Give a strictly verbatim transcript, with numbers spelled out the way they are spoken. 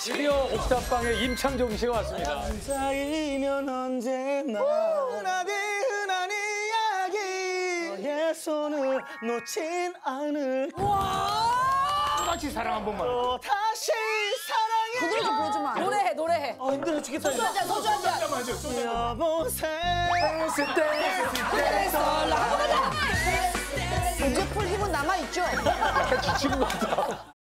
드디어 옥탑방에 임창정 씨가 왔습니다. 혼자이면 언제나 흔하디 흔한 이야기 너의 손을 놓진 않을 같이 사랑 한 번만. 또 다시 사랑해 그 노래 좀 불러주면 노래해 노래해. 아 힘들어 죽겠다 소주 한잔 소주 한잔. 여보세 이제 풀 힘은 남아있죠? 약간 지치는 것 같다.